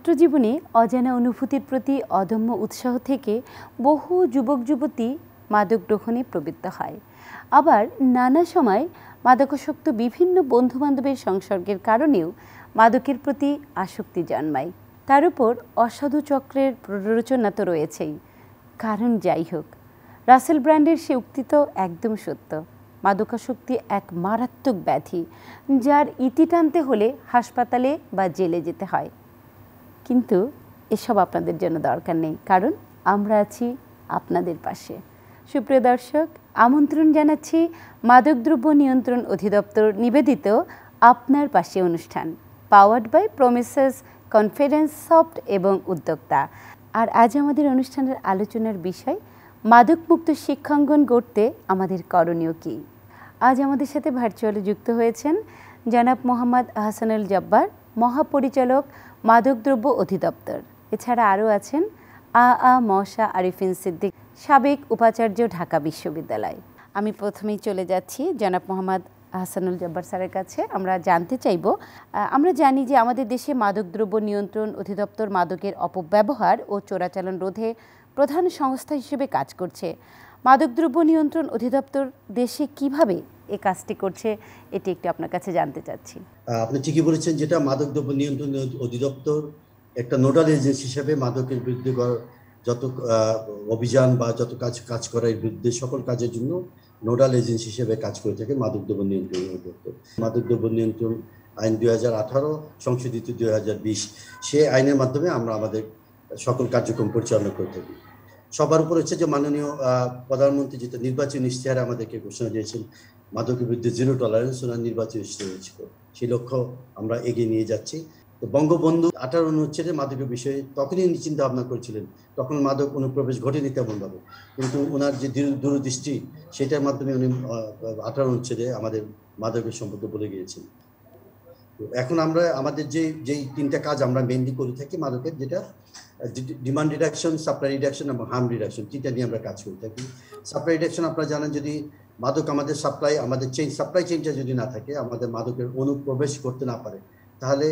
ছাত্রজীবনে অজানা অনুভূতির প্রতি অদম্য উৎসাহ থেকে বহু যুবক যুবতী মাদক গ্রহণে প্রবৃত্ত হয়। আবার নানা সময় মাদকাসক্ত বিভিন্ন বন্ধুবান্ধবের সংসর্গের কারণেও মাদকের প্রতি আসক্তি জন্মায়। তার উপর অসাধু চক্রের প্ররোচনা তো রয়েছেই। কারণ যাই হোক, রাসেল ব্র্যান্ডের সে উক্তি তো একদম সত্য। মাদকাসক্তি এক মারাত্মক ব্যাধি, যার ইতি টানতে হলে হাসপাতালে বা জেলে যেতে হয়। কিন্তু এসব আপনাদের জন্য দরকার নেই, কারণ আমরা আছি আপনাদের পাশে। সুপ্রিয় দর্শক, আমন্ত্রণ জানাচ্ছি মাদকদ্রব্য নিয়ন্ত্রণ অধিদপ্তর নিবেদিত আপনার পাশে অনুষ্ঠান, powered by promises conference soft এবং উদ্যোক্তা। আর আজ আমাদের অনুষ্ঠানের আলোচনার বিষয় মাদকমুক্ত শিক্ষাঙ্গন গড়তে আমাদের করণীয় কী। আজ আমাদের সাথে ভার্চুয়ালি যুক্ত হয়েছেন জনাব মোহাম্মদ আহসানুল জব্বার, মহাপরিচালক মাদকদ্রব্য অধিদপ্তর। এছাড়া আরও আছেন মশা আরিফিন সিদ্দিক, সাবেক উপাচার্য, ঢাকা বিশ্ববিদ্যালয়। আমি প্রথমেই চলে যাচ্ছি জনাব মোহাম্মদ আহসানুল জব্বার স্যারের কাছে। আমরা জানতে চাইব, আমরা জানি যে আমাদের দেশে মাদকদ্রব্য নিয়ন্ত্রণ অধিদপ্তর মাদকের অপব্যবহার ও চোরাচালান রোধে প্রধান সংস্থা হিসেবে কাজ করছে। মাদকদ্রব্য নিয়ন্ত্রণ অধিদপ্তর দেশে কিভাবে এই কাজটি করছে, এটি একটু আপনার কাছে জানতে চাচ্ছি। আপনি ঠিকই বলেছেন, যেটা মাদকদ্রব্য নিয়ন্ত্রণ অধিদপ্তর একটা নোডাল এজেন্সি হিসেবে মাদকের বিরুদ্ধে যত অভিযান বা যত কাজ করার বিরুদ্ধে সকল কাজের জন্য নোডাল এজেন্সি হিসেবে কাজ করে থাকে মাদকদ্রব্য নিয়ন্ত্রণ অধিদপ্তর। মাদকদ্রব্য নিয়ন্ত্রণ আইন 2018 সংশোধিত 2020, সে আইনের মাধ্যমে আমরা আমাদের সকল কার্যক্রম পরিচালনা করে থাকি। সবার উপর হচ্ছে যে মাননীয় প্রধানমন্ত্রী যেটা নির্বাচনী ইশতেহারে আমাদেরকে ঘোষণা দিয়েছেন, মাদকের বিরুদ্ধে জিরো টলারেন্স, ওনার নির্বাচনী ইশতেহার ছিল, সেই লক্ষ্য আমরা এগিয়ে নিয়ে যাচ্ছি। তো বঙ্গবন্ধু 18 অনুচ্ছেদে মাদকের বিষয়ে তখনই চিন্তা ভাবনা করেছিলেন, তখন মাদক অনুপ্রবেশ ঘটেনি তেমনভাবে, কিন্তু ওনার যে দূরদৃষ্টি, সেটার মাধ্যমে উনি 18 অনুচ্ছেদে আমাদের মাদকের সম্পর্কে বলে গিয়েছেন। এখন আমরা আমাদের যেই তিনটা কাজ আমরা মেইনলি করে থাকি মাদকের, যেটা ডিমান্ড রিডাকশন, সাপ্লাই রিডাকশন এবং হার্ম রিডাকশন, তিনটা নিয়ে আমরা কাজ করে থাকি। সাপ্লাই রিডাকশন আপনারা জানেন, যদি মাদক আমাদের সাপ্লাই চেইনটা যদি না থাকে, আমাদের মাদকের অনুপ্রবেশ করতে না পারে, তাহলে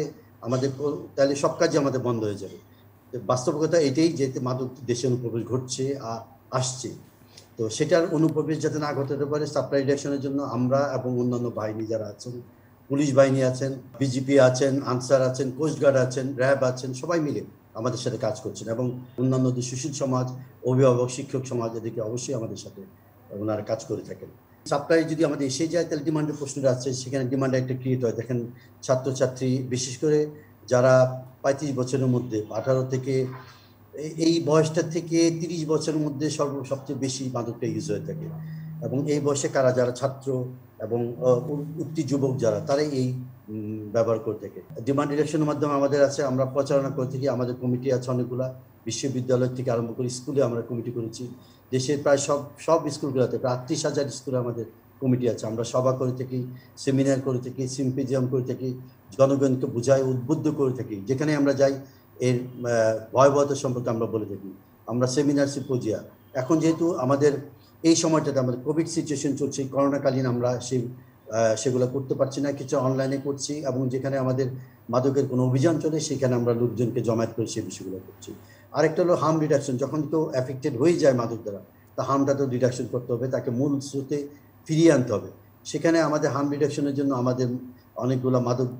সব কাজই আমাদের বন্ধ হয়ে যাবে। বাস্তবতা এটাই যে মাদক দেশে অনুপ্রবেশ ঘটছে, আসছে। তো সেটার অনুপ্রবেশ যাতে না ঘটাতে পারে, সাপ্লাই রিডাকশনের জন্য আমরা এবং অন্যান্য বাহিনী যারা আছেন, পুলিশ বাহিনী আছেন, বিজিপি আছেন, আনসার আছেন, কোস্টগার্ড আছেন, র্যাব আছেন, সবাই মিলে আমাদের সাথে কাজ করছেন, এবং অন্যান্য যে সুশীল সমাজ, অভিভাবক, শিক্ষক সমাজ, এদিকে অবশ্যই আমাদের সাথে ওনারা কাজ করে থাকেন। সাপ্লাই যদি আমাদের এসে যায়, তাহলে ডিমান্ডের প্রশ্নটা আছে, সেখানে ডিমান্ড একটা ক্রিয়েট হয়। দেখেন, ছাত্রছাত্রী বিশেষ করে যারা 35 বছরের মধ্যে, 18 থেকে এই বয়সটা থেকে 30 বছরের মধ্যে সবচেয়ে বেশি মাদকটা ইউজ হয়ে থাকে, এবং এই বয়সে যারা ছাত্র এবং উঠতি যুবক যারা, তারাই এই ব্যবহার করে থাকে। ডিমান্ড ডিরেকশনের মাধ্যমে আমাদের আছে, আমরা প্রচারণা করে থাকি, আমাদের কমিটি আছে অনেকগুলা, বিশ্ববিদ্যালয় থেকে আরম্ভ করে স্কুলে আমরা কমিটি করেছি। দেশের প্রায় সব স্কুলগুলোতে প্রায় 38,000 স্কুলে আমাদের কমিটি আছে। আমরা সভা করে থাকি, সেমিনার করে থাকি, সিম্পোজিয়াম করে থাকি, জনগণকে বুঝাই, উদ্বুদ্ধ করে থাকি। যেখানে আমরা যাই, এর ভয়াবহতা সম্পর্কে আমরা বলে থাকি। আমরা সেমিনার, সিম্পোজিয়া, এখন যেহেতু আমাদের এই সময়টাতে আমাদের কোভিড সিচুয়েশন চলছে, করোনাকালীন আমরা সেগুলো করতে পারছি না, কিছু অনলাইনে করছি, এবং যেখানে আমাদের মাদকের কোনো অভিযান চলে, সেখানে আমরা লোকজনকে জমায়েত করে সেই বিষয়গুলো করছি। আরেকটা হলো হার্ম রিডাকশন। যখন কেউ অ্যাফেক্টেড হয়ে যায় মাদক দ্বারা, তা হার্মটা তো রিডাকশন করতে হবে, তাকে মূল স্রোতে ফিরিয়ে আনতে হবে। সেখানে আমাদের হার্ম রিডাকশনের জন্য আমাদের অনেকগুলো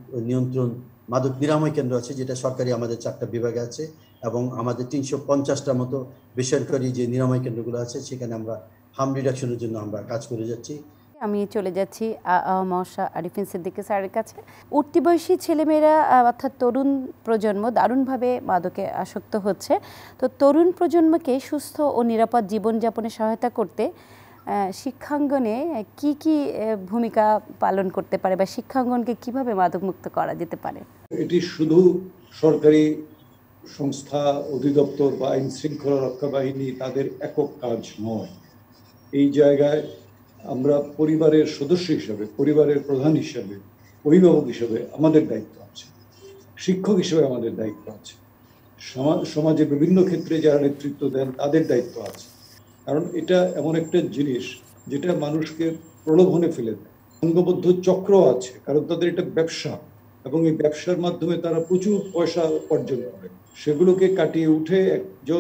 মাদক নিরাময় কেন্দ্র আছে, যেটা সরকারি আমাদের 4টা বিভাগে আছে, এবং আমাদের 350টার মতো বেসরকারি যে নিরাময় কেন্দ্রগুলো আছে, সেখানে আমরা হার্ম রিডাকশনের জন্য আমরা কাজ করে যাচ্ছি। আমি চলে যাচ্ছি মশা আরিফিন সিদ্দিক স্যারের কাছে। উঠতি বয়সী ছেলেমেয়েরা অর্থাৎ তরুণ প্রজন্ম দারুণভাবে মাদকে আসক্ত হচ্ছে। তো তরুণ প্রজন্মকে সুস্থ ও নিরাপদ জীবনযাপনে সহায়তা করতে শিক্ষাঙ্গনে কি কি ভূমিকা পালন করতে পারে, বা শিক্ষাঙ্গনকে কিভাবে মাদকমুক্ত করা যেতে পারে? এটি শুধু সরকারি সংস্থা, অধিদপ্তর বা আইন শৃঙ্খলা রক্ষা বাহিনী তাদের একক কাজ নয়। এই জায়গায় আমরা পরিবারের সদস্য হিসেবে, পরিবারের প্রধান হিসেবে, অভিভাবক হিসেবে আমাদের দায়িত্ব আছে, শিক্ষক হিসেবে আমাদের দায়িত্ব আছে, সমাজের বিভিন্ন ক্ষেত্রে যারা নেতৃত্ব দেন তাদের দায়িত্ব আছে। কারণ এটা এমন একটা জিনিস যেটা মানুষকে প্রলোভনে ফেলে দেয়। সংঘবদ্ধ চক্র আছে, কারণ তাদের এটা ব্যবসা, এবং এই ব্যবসার মাধ্যমে তারা প্রচুর পয়সা উপার্জন করে। সেগুলোকে কাটিয়ে উঠে একজন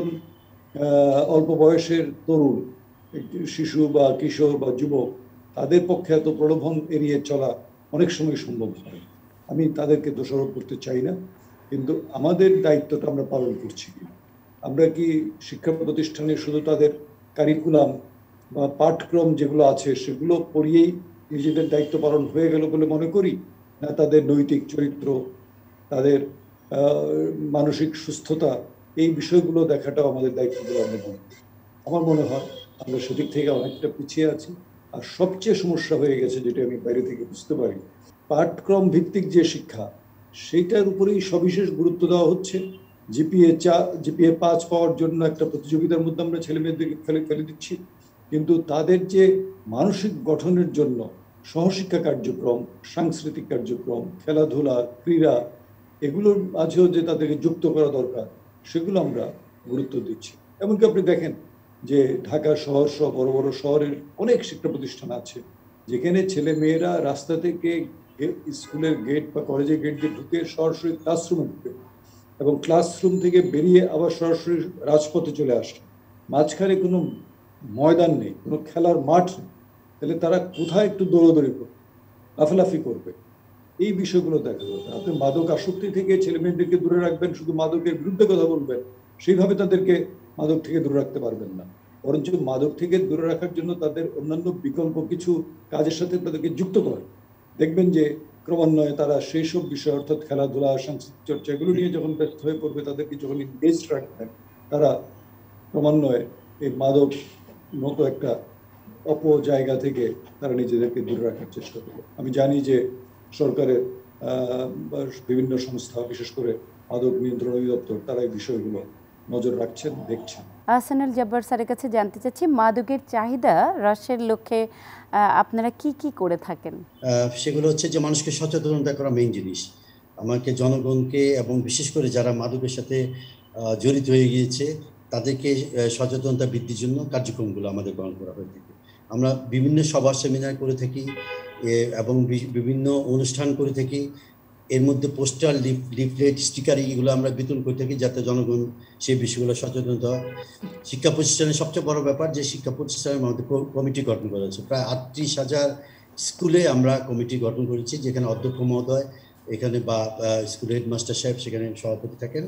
অল্প বয়সের তরুণ, শিশু বা কিশোর বা যুবক, তাদের পক্ষে এত প্রলোভন এড়িয়ে চলা অনেক সময় সম্ভব হয়। আমি তাদেরকে দোষারোপ করতে চাই না, কিন্তু আমাদের দায়িত্বটা আমরা পালন করছি কিনা। আমরা কি শিক্ষা প্রতিষ্ঠানে শুধু তাদের কারিকুলাম বা পাঠক্রম যেগুলো আছে সেগুলো পড়িয়েই নিজেদের দায়িত্ব পালন হয়ে গেল বলে মনে করি, না তাদের নৈতিক চরিত্র, তাদের মানসিক সুস্থতা, এই বিষয়গুলো দেখাটাও আমাদের দায়িত্ব বলে আমরা মনে করি। আমার মনে হয় আমরা সেদিক থেকে অনেকটা পিছিয়ে আছি। আর সবচেয়ে সমস্যা হয়ে গেছে, যেটা আমি বাইরে থেকে বুঝতে পারি, পাঠক্রম ভিত্তিক যে শিক্ষা, সেইটার উপরেই সবিশেষ গুরুত্ব দেওয়া হচ্ছে। জিপিএ 5 পাওয়ার জন্য একটা প্রতিযোগিতার মধ্যে আমরা ছেলে মেয়েদেরকে ফেলে দিচ্ছি, কিন্তু তাদের যে মানসিক গঠনের জন্য সহশিক্ষা কার্যক্রম, সাংস্কৃতিক কার্যক্রম, খেলাধুলা, ক্রীড়া, এগুলোর মাঝেও যে তাদেরকে যুক্ত করা দরকার, সেগুলো আমরা গুরুত্ব দিচ্ছি। এমনকি আপনি দেখেন যে ঢাকা শহর সহ বড় বড় শহরের অনেক শিক্ষা প্রতিষ্ঠান আছে যেখানে ছেলে মেয়েরা রাস্তা থেকে স্কুলের গেট বা কলেজের গেট দিয়ে ঢুকে সরাসরি ক্লাসরুমে ঢুকে এবং ক্লাসরুম থেকে বেরিয়ে আবার সরাসরি রাজপথে চলে আসে। মাঝখানে কোনো ময়দান নেই, কোনো খেলার মাঠ নেই। তাহলে তারা কোথায় একটু দৌড়াদৌড়ি করবে, লাফালাফি করবে? এই বিষয়গুলো দেখা যাবে। আপনি মাদক আসক্তি থেকে ছেলে মেয়েদেরকে দূরে রাখবেন, শুধু মাদকের বিরুদ্ধে কথা বলবেন, সেইভাবে তাদেরকে মাদক থেকে দূরে রাখতে পারবেন না। বরঞ্চ মাদক থেকে দূরে রাখার জন্য তাদের অন্যান্য বিকল্প কিছু কাজের সাথে তাদেরকে যুক্ত করেন। দেখবেন যে ক্রমান্বয়ে তারা সেই সব বিষয়, অর্থাৎ খেলাধুলা, সাংস্কৃতিক চর্চা, এগুলো নিয়ে যখন ব্যস্ত হয়ে পড়বে, তাদেরকে যখন এনগেজ রাখবেন, তারা ক্রমান্বয়ে এই মাদক মতো একটা জায়গা থেকে তারা নিজেদেরকে দূরে রাখার চেষ্টা করবে। আমি জানি যে সরকারের বিভিন্ন সংস্থা, বিশেষ করে মাদক নিয়ন্ত্রণ অধিদপ্তর, তারা এই বিষয়গুলো নজর রাখছেন, দেখছেন। আহসানুল জব্বার স্যারের কাছে জানতে চাচ্ছি, মাদকের চাহিদা হ্রাসের লক্ষ্যে আপনারা কি কি করে থাকেন? সেগুলো হচ্ছে যে মানুষকে সচেতনতা করা মেইন জিনিস। আমাকে জনগণকে এবং বিশেষ করে যারা মাদকের সাথে জড়িত হয়ে গিয়েছে তাদেরকে সচেতনতা বৃদ্ধির জন্য কার্যক্রমগুলো আমাদের গ্রহণ করা হয়ে থাকে। আমরা বিভিন্ন সভা সেমিনার করে থাকি এবং বিভিন্ন অনুষ্ঠান করে থাকি। এর মধ্যে পোস্টার, লিফলেট, স্টিকার এগুলো আমরা বিতরণ করে থাকি যাতে জনগণ সেই বিষয়গুলো সচেতনতা হয়। শিক্ষা প্রতিষ্ঠানের সবচেয়ে বড় ব্যাপার যে শিক্ষা প্রতিষ্ঠানের মধ্যে কমিটি গঠন করা হয়েছে। প্রায় 38,000 স্কুলে আমরা কমিটি গঠন করেছি, যেখানে অধ্যক্ষ মহোদয় এখানে বা স্কুল হেডমাস্টার সাহেব সেখানে সভাপতি থাকেন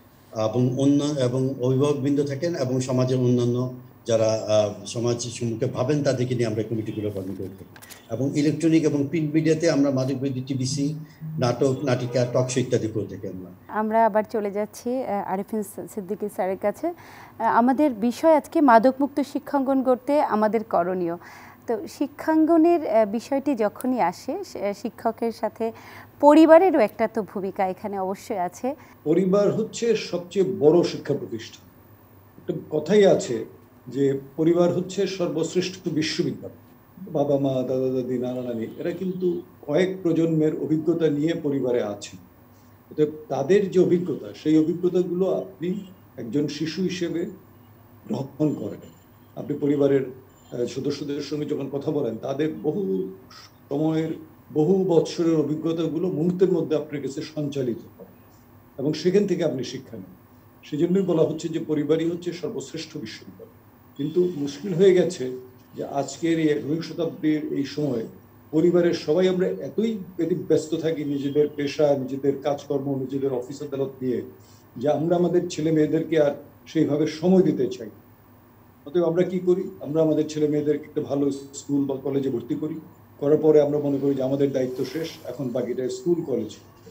এবং অভিভাবকবৃন্দ থাকেন এবং সমাজের অন্যান্য যারা সমাজ সম্মুখে ভাবেন তাদেরকে নিয়ে আমরা কমিটিগুলো গঠন করে থাকি। এবং ইলেকট্রনিক এবং প্রিন্ট মিডিয়াতে আমরা মাদক বিরোধী টিভিসি, নাটক, নাটিকা, টক শো ইত্যাদি করে থাকি। আমরা আবার চলে যাচ্ছি আরিফিন সিদ্দিকী স্যারের কাছে। আমাদের বিষয় আজকে মাদকমুক্ত শিক্ষাঙ্গন গড়তে আমাদের করণীয়। তো শিক্ষাঙ্গনের বিষয়টি যখনই আসে, শিক্ষকের সাথে পরিবারেরও একটা তো ভূমিকা এখানে অবশ্যই আছে। পরিবার হচ্ছে সবচেয়ে বড় শিক্ষা প্রতিষ্ঠান। একটা কথাই আছে যে পরিবার হচ্ছে সর্বশ্রেষ্ঠ বিশ্ববিদ্যালয়। বাবা মা, দাদা দাদি, নানা নানি, এরা কিন্তু কয়েক প্রজন্মের অভিজ্ঞতা নিয়ে পরিবারে আছেন। তাদের যে অভিজ্ঞতা, সেই অভিজ্ঞতাগুলো আপনি একজন শিশু হিসেবে গ্রহণ করেন। আপনি পরিবারের সদস্যদের সঙ্গে যখন কথা বলেন, তাদের বহু সময়ের, বহু বৎসরের অভিজ্ঞতাগুলো মুহূর্তের মধ্যে আপনার কাছে সঞ্চালিত হয় এবং সেখান থেকে আপনি শিক্ষা নেন। সেজন্যই বলা হচ্ছে যে পরিবারই হচ্ছে সর্বশ্রেষ্ঠ বিশ্ববিদ্যালয়। কিন্তু মুশকিল হয়ে গেছে যে আজকের এই 21 শতাব্দীর এই সময়ে পরিবারের সবাই আমরা এতই ব্যস্ত থাকি নিজেদের পেশা, নিজেদের কাজকর্ম, নিজেদের অফিস আদালত নিয়ে, যে আমরা আমাদের ছেলে মেয়েদেরকে আর সেইভাবে সময় দিতে চাই। অতএব আমরা কি করি, আমরা আমাদের ছেলে মেয়েদেরকে একটা ভালো স্কুল বা কলেজে ভর্তি করি, করার পরে আমরা মনে করি যে আমাদের দায়িত্ব শেষ, এখন বাকিটা স্কুল কলেজ।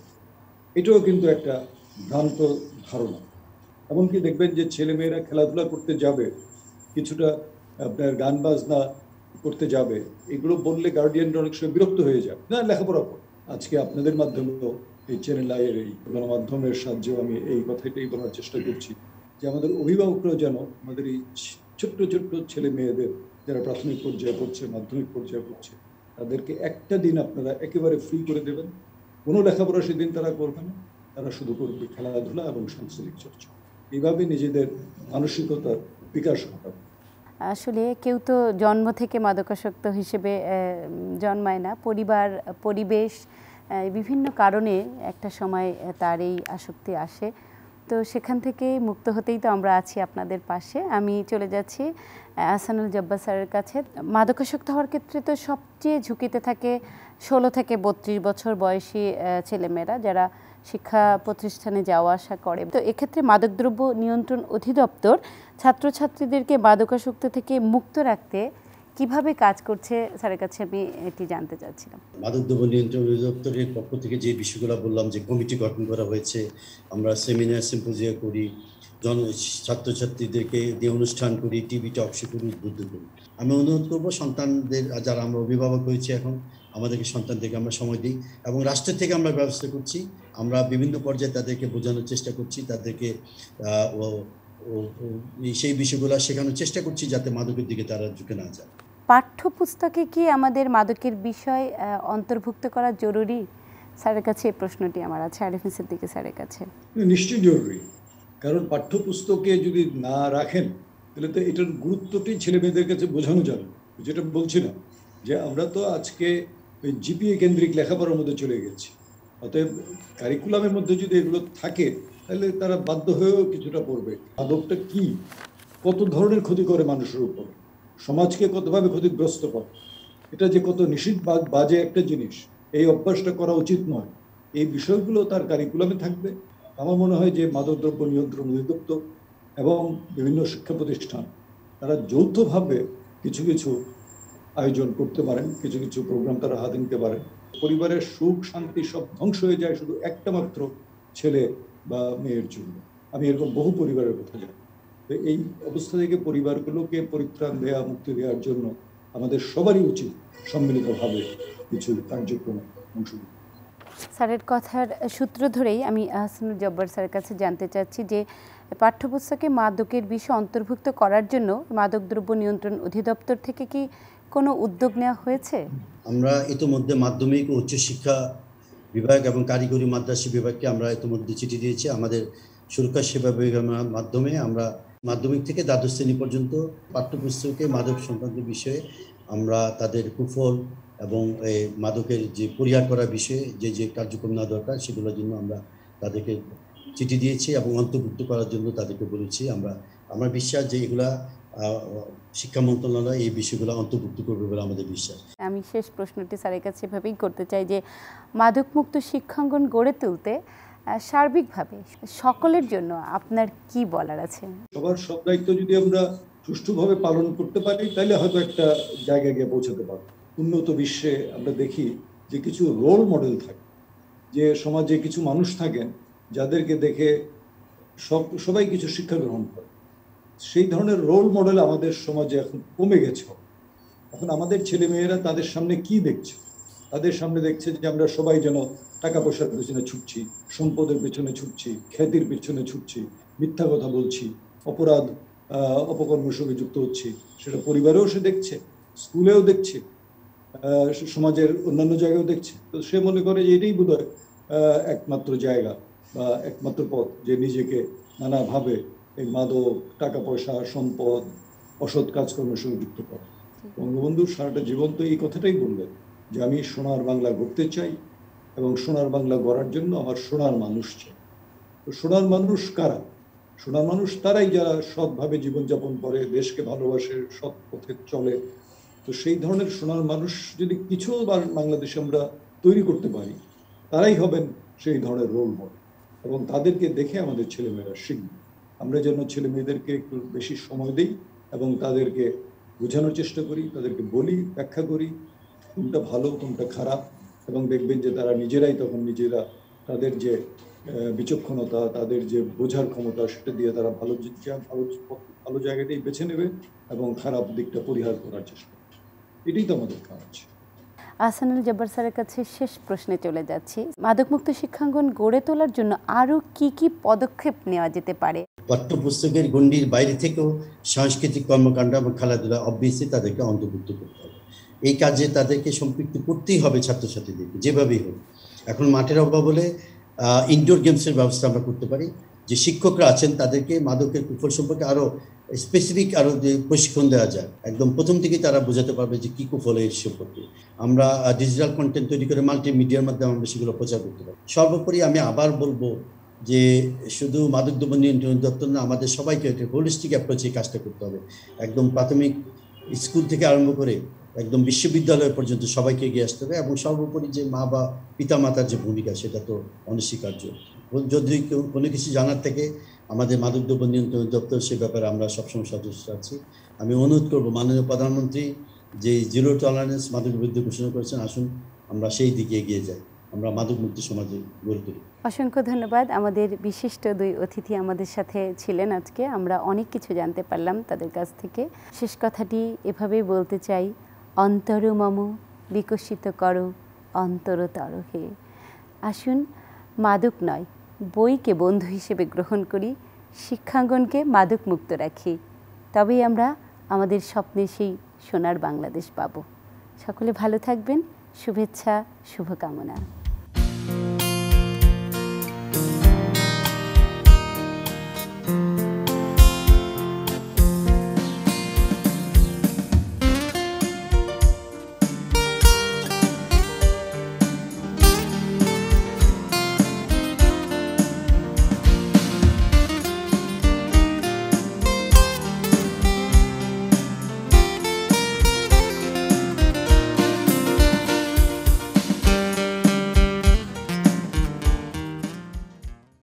এটাও কিন্তু একটা ভ্রান্ত ধারণা। এমনকি দেখবেন যে ছেলে মেয়েরা খেলাধুলা করতে যাবে, কিছুটা আপনার গান বাজনা করতে যাবে, এগুলো বললে গার্ডিয়ানরা অনেক সময় বিরক্ত হয়ে যায়, না লেখাপড়া কর। আজকে আপনাদের মাধ্যমেও, এই চ্যানেল আইয়ের এই গণমাধ্যমের সাহায্যেও আমি এই কথাটাই বলার চেষ্টা করছি যে আমাদের অভিভাবকরাও যেন আমাদের এই ছোট্ট ছোট্ট ছেলে মেয়েদের, যারা প্রাথমিক পর্যায়ে পড়ছে, মাধ্যমিক পর্যায়ে পড়ছে, তাদেরকে একটা দিন আপনারা একেবারে ফ্রি করে দেবেন। কোনো লেখাপড়া সেদিন তারা করবে না, তারা শুধু করবে খেলাধুলা এবং সাংস্কৃতিক চর্চা। এইভাবে নিজেদের মানসিকতার বিকাশ ঘটাবে। আসলে কেউ তো জন্ম থেকে মাদকাসক্ত হিসেবে জন্মায় না। পরিবার, পরিবেশ, বিভিন্ন কারণে একটা সময় তার এই আসক্তি আসে। তো সেখান থেকে মুক্ত হতেই তো আমরা আছি আপনাদের পাশে। আমি চলে যাচ্ছি আহসানুল জব্বার স্যারের কাছে। মাদকাসক্ত হওয়ার ক্ষেত্রে তো সবচেয়ে ঝুঁকিতে থাকে 16 থেকে 32 বছর বয়সী ছেলেমেয়েরা, যারা শিক্ষা প্রতিষ্ঠানে যাওয়া আসা করে। তো এক্ষেত্রে মাদকদ্রব্য নিয়ন্ত্রণ অধিদপ্তর ছাত্রছাত্রীদেরকে মাদকাসক্ত থেকে মুক্ত রাখতে কিভাবে কাজ করছে স্যারের কাছে আমি এটি জানতে চাচ্ছিলাম। মাদকদ্রব্য নিয়ন্ত্রণ অধিদপ্তরের পক্ষ থেকে যে বিষয়গুলো বললাম, যে কমিটি গঠন করা হয়েছে, আমরা সেমিনার সিম্পোজিয়া করি, ছাত্রছাত্রীদেরকে দিয়ে অনুষ্ঠান করি, টিভি টক শো করি, উদ্বুদ্ধ করি। আমি অনুরোধ করবো সন্তানদের, যারা আমরা অভিভাবক হয়েছি এখন, আমাদেরকে সন্তানদেরকে আমরা সময় দিই এবং রাষ্ট্রের থেকে আমরা ব্যবস্থা করছি। আমরা বিভিন্ন পর্যায়ে তাদেরকে বোঝানোর চেষ্টা করছি, তাদেরকে সেই বিষয়গুলো শেখানোর চেষ্টা করছি যাতে মাদকের দিকে তারা ঝুঁকে না যায়। পাঠ্যপুস্তকে কি আমাদের মাদকের বিষয় অন্তর্ভুক্ত করা জরুরি? স্যারের কাছে এই প্রশ্নটি আমার আছে, আরিফিন সিদ্দিকী স্যারের কাছে। নিশ্চয়ই জরুরি, কারণ পাঠ্যপুস্তকে যদি না রাখেন তাহলে তো এটার গুরুত্বটি ছেলে মেয়েদের কাছে বোঝানো যাবে। যেটা বলছিলাম যে আমরা তো আজকে ওই জিপিএ কেন্দ্রিক লেখাপড়ার মধ্যে চলে গেছি। অতএব কারিকুলামের মধ্যে যদি এগুলো থাকে তাহলে তারা বাধ্য হয়েও কিছুটা পড়বে। মাদকটা কি, কত ধরনের ক্ষতি করে মানুষের উপর, সমাজকে কতভাবে ক্ষতিগ্রস্ত করে, এটা যে কত নিষিদ্ধ বাজে একটা জিনিস, এই অভ্যাসটা করা উচিত নয়, এই বিষয়গুলো তার কারিকুলামে থাকবে। আমার মনে হয় যে মাদকদ্রব্য নিয়ন্ত্রণ অধিদপ্তর এবং বিভিন্ন শিক্ষা প্রতিষ্ঠান তারা যৌথভাবে কিছু কিছু আয়োজন করতে পারেন, কিছু কিছু প্রোগ্রাম তারা হাতে নিতে পারেন। পরিবারের সুখ শান্তি সব ধ্বংস হয়ে যায় শুধু একটা মাত্র ছেলে বা মেয়ের জন্য। আমি এরকম বহু পরিবারের কথা জানি। এই অবস্থা থেকে পরিবারগুলোকে পরিত্রাণ দেওয়া, মুক্তি দেওয়ার জন্য আমাদের সবারই উচিত সম্মিলিতভাবে কিছু কার্যক্রমে অংশ নিতে। স্যারের কথার সূত্র ধরেই আমি আহসানুল জব্বার স্যারের কাছে জানতে চাচ্ছি যে পাঠ্যপুস্তকে মাদকের বিষয় অন্তর্ভুক্ত করার জন্য মাদকদ্রব্য নিয়ন্ত্রণ অধিদপ্তর থেকে কি কোনো উদ্যোগ নেওয়া হয়েছে? আমরা ইতিমধ্যে মাধ্যমিক ও উচ্চশিক্ষা বিভাগ এবং কারিগরি মাদ্রাসা বিভাগকে আমরা ইতিমধ্যে চিঠি দিয়েছি। আমাদের সুরক্ষা সেবা বিভাগের মাধ্যমে আমরা মাধ্যমিক থেকে দ্বাদশ শ্রেণী পর্যন্ত পাঠ্যপুস্তকে মাদক সংক্রান্ত বিষয়ে আমরা তাদের কুফল এবং এই মাদকের যে পরিহার করার বিষয়ে যে যে কার্যক্রম নেওয়া দরকার সেগুলোর জন্য আমরা তাদেরকে চিঠি দিয়েছি এবং অন্তর্ভুক্ত করার জন্য তাদেরকে বলেছি। আমার বিশ্বাস যে এগুলা শিক্ষা মন্ত্রণালয় এই বিষয়গুলো অন্তর্ভুক্ত করবে বলে আমাদের বিশ্বাস। আমি শেষ প্রশ্নটি স্যারের কাছে এভাবেই করতে চাই যে মাদকমুক্ত শিক্ষাঙ্গন গড়ে তুলতে সার্বিকভাবে সকলের জন্য আপনার কি বলার আছে? সবার সব দায়িত্ব যদি আমরা সুষ্ঠুভাবে পালন করতে পারি তাহলে হয়তো একটা জায়গায় গিয়ে পৌঁছাতে পারবো। উন্নত বিশ্বে আমরা দেখি যে কিছু রোল মডেল থাকে, যে সমাজে কিছু মানুষ থাকেন যাদেরকে দেখে সবাই কিছু শিক্ষা গ্রহণ করে। সেই ধরনের রোল মডেল আমাদের সমাজে এখন কমে গেছে। এখন আমাদের ছেলে মেয়েরা তাদের সামনে কি দেখছে? তাদের সামনে দেখছে যে আমরা সবাই যেন টাকা পয়সার পেছনে ছুটছি, সম্পদের পেছনে ছুটছি, খ্যাতির পেছনে ছুটছি, মিথ্যা কথা বলছি, অপরাধ অপকর্মের সঙ্গে যুক্ত হচ্ছি। সেটা পরিবারেও সে দেখছে, স্কুলেও দেখছে, সমাজের অন্যান্য জায়গায়ও দেখছে। তো সে মনে করে যে এটাই বোধহয় একমাত্র জায়গা বা একমাত্র পথ যে নিজেকে নানাভাবে এই মাদক, টাকা পয়সা, সম্পদ, অসৎ কাজকর্মের সঙ্গে যুক্ত করে। বঙ্গবন্ধু সারাটা জীবন তো এই কথাটাই বললেন যে আমি সোনার বাংলা গড়তে চাই এবং সোনার বাংলা গড়ার জন্য আমার সোনার মানুষ চাই। তো সোনার মানুষ কারা? সোনার মানুষ তারাই যারা সৎভাবে জীবনযাপন করে, দেশকে ভালোবাসে, সৎ পথে চলে। তো সেই ধরনের সোনার মানুষ যদি কিছু বাংলাদেশে আমরা তৈরি করতে পারি, তারাই হবেন সেই ধরনের রোল মডেল এবং তাদেরকে দেখে আমাদের ছেলেমেয়েরা শিখবে। আমরা যেন ছেলে মেয়েদেরকে একটু বেশি সময় দিই এবং তাদেরকে বোঝানোর চেষ্টা করি, তাদেরকে বলি, ব্যাখ্যা করি কোনটা ভালো কোনটা খারাপ, এবং দেখবেন যে তারা নিজেরাই তখন নিজেরা তাদের যে বিচক্ষণতা, তাদের যে বোঝার ক্ষমতা, সেটা দিয়ে তারা ভালো জায়গাটাই বেছে নেবে এবং খারাপ দিকটা পরিহার করার চেষ্টা করবে। এটাই তো আমাদের কাজ। আহসানুল জব্বার স্যারের কাছে শেষ প্রশ্নে চলে যাচ্ছি। মাদকমুক্ত শিক্ষাঙ্গন গড়ে তোলার জন্য আরও কি কি পদক্ষেপ নেওয়া যেতে পারে? পাঠ্যপুস্তকের গণ্ডির বাইরে থেকেও সাংস্কৃতিক কর্মকাণ্ড এবং খেলাধুলা অবভিয়াসলি তাদেরকে অন্তর্ভুক্ত করতে হবে। এই কাজে তাদেরকে সম্পৃক্ত করতেই হবে ছাত্রছাত্রীদেরকে, যেভাবেই হোক। এখন মাঠের অভাব হলে ইনডোর গেমসের ব্যবস্থা আমরা করতে পারি। যে শিক্ষকরা আছেন তাদেরকে মাদকের কুফল সম্পর্কে আরও স্পেসিফিক আরও যে প্রশিক্ষণ দেওয়া যায়, একদম প্রথম থেকেই তারা বোঝাতে পারবে যে কী কুফলে এর সম্পর্কে। আমরা ডিজিটাল কন্টেন্ট তৈরি করে মাল্টিমিডিয়ার মাধ্যমে আমরা সেগুলো প্রচার করতে পারি। সর্বোপরি আমি আবার বলবো যে শুধু মাদকদ্রব্য নিয়ন্ত্রণ দপ্তর না, আমাদের সবাইকে একটা হোলিস্টিক অ্যাপ্রোচে কাজটা করতে হবে। একদম প্রাথমিক স্কুল থেকে আরম্ভ করে একদম বিশ্ববিদ্যালয় পর্যন্ত সবাইকে এগিয়ে আসতে হবে, এবং সর্বোপরি যে মা বা পিতা মাতার যে ভূমিকা সেটা তো অনস্বীকার্য। যদি কোনো কিছু জানার থেকে আমাদের মাদকদ্রব্য নিয়ন্ত্রণ দপ্তর সে ব্যাপারে আমরা সবসময় সদস্য আছি। আমি অনুরোধ করব মাননীয় প্রধানমন্ত্রী যে জিরো টলারেন্স মাদকের বিরুদ্ধে ঘোষণা করেছেন, আসুন আমরা সেই দিকে এগিয়ে যাই, আমরা মাদক মুক্ত সমাজে গড়ে তুলি। অসংখ্য ধন্যবাদ। আমাদের বিশিষ্ট দুই অতিথি আমাদের সাথে ছিলেন আজকে, আমরা অনেক কিছু জানতে পারলাম তাদের কাছ থেকে। শেষ কথাটি এভাবেই বলতে চাই, অন্তর মম বিকশিত করো অন্তরতর হে। আসুন মাদক নয়, বইকে বন্ধু হিসেবে গ্রহণ করি, শিক্ষাঙ্গনকে মাদক মুক্ত রাখি, তবেই আমরা আমাদের স্বপ্নে সেই সোনার বাংলাদেশ পাব। সকলে ভালো থাকবেন, শুভেচ্ছা, শুভকামনা।